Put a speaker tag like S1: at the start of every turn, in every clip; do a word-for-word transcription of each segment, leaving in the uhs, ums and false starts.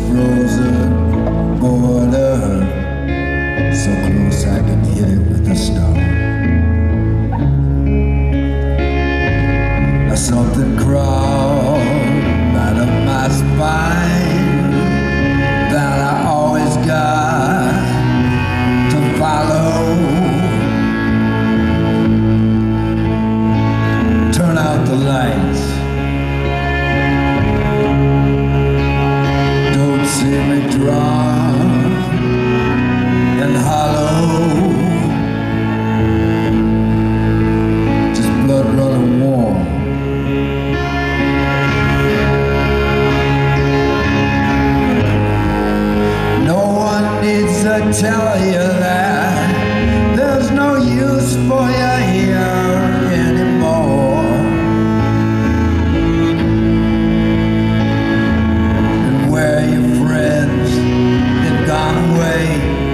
S1: frozen border, so close I can hit it with a star. Something crawled out of my spine that I always got to follow. Turn out the lights, don't see me drunk and hollow, just blood running warm. I tell you that there's no use for you here anymore, and where your friends had gone away,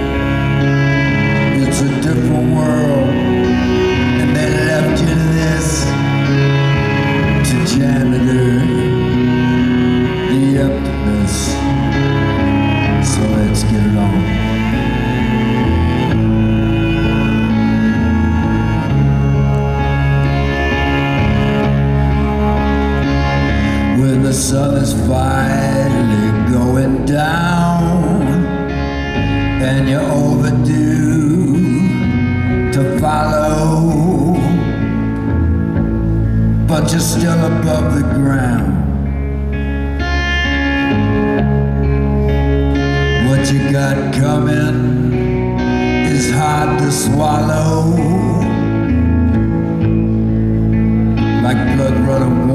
S1: it's a different world, and they left you this to janitor the emptiness. So let's get along. The sun is finally going down, and you're overdue to follow, but you're still above the ground. What you got coming is hard to swallow, like blood running